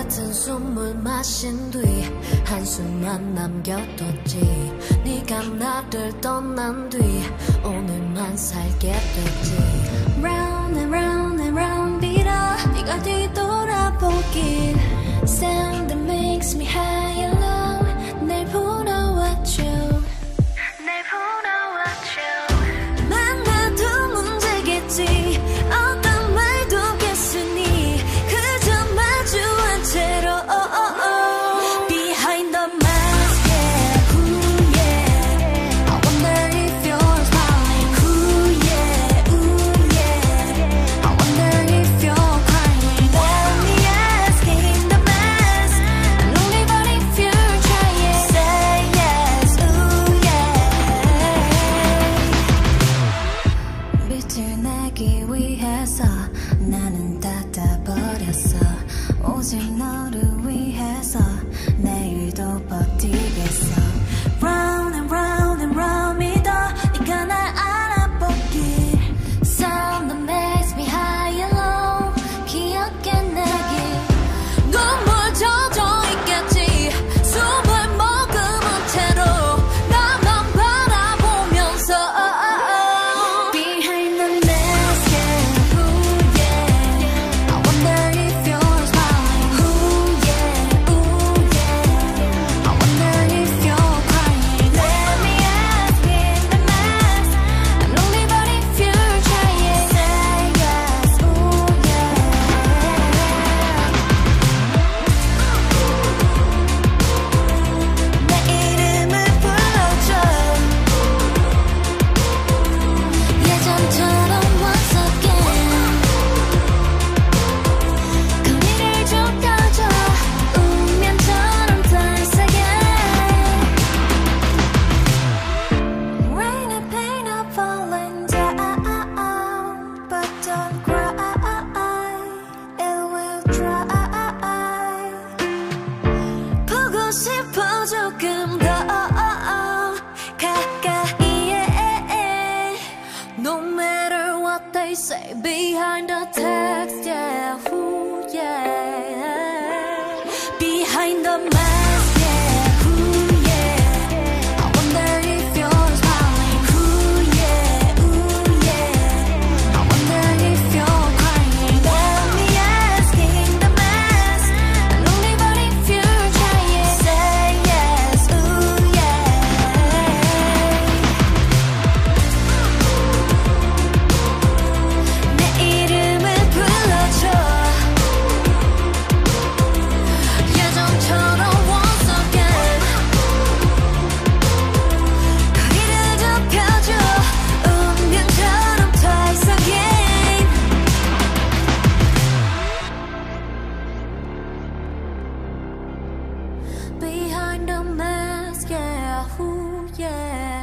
같은 숨을 마신 뒤 한숨만 남겨뒀지. 네가 나를 떠난 뒤 오늘만 살게 됐지. Round and round and round 빌어 네가 뒤돌아보길. Sound that makes me high and low. 날 불러왔죠. 날 불러왔죠. 만나도 문제겠지. 어떤 말도 겠으니 그저 마주한 채로 Behind the mask, yeah, ooh yeah. I wonder if you're smiling, ooh yeah, ooh yeah. I wonder if you're crying. Let me ask in the mask. I'm lonely but if you're trying, say yes, ooh yeah. 빛을 내기 위해서 나는 닫아버렸어. 오직 너를 위해서 내일도 버티겠어. Round and round and round 믿어 네가 날 알아보길. Sound that makes me high and low. 기억해내길. 눈물 젖어 있겠지. 숨을 머금은 채로 나만 바라보면서 Behind the mask, yeah, ooh yeah. I wonder if you're smiling, ooh yeah, ooh yeah. I wonder if you're crying. Let me ask in the mask. I'm lonely but if you're trying, say yes, ooh yeah. 내 이름을 불러줘. 예전처럼 once again. 거리를 좁혀줘. 운명처럼 달색에. Rain and pain are falling down, but don't cry, it will dry. 보고 싶어 조금 더 가까이에. No matter what they say behind the text, yeah, ooh yeah. Behind the mask, yeah, ooh yeah. I wonder if you're smiling, ooh yeah, ooh yeah. I wonder if you're crying. Let me ask in the mask. I'm lonely but if you're trying, say yes, ooh yeah. 내 이름을 불러줘. 예전처럼 once again. 거리를 좁혀줘. 운명처럼 twice again. Behind the mask, yeah, ooh yeah.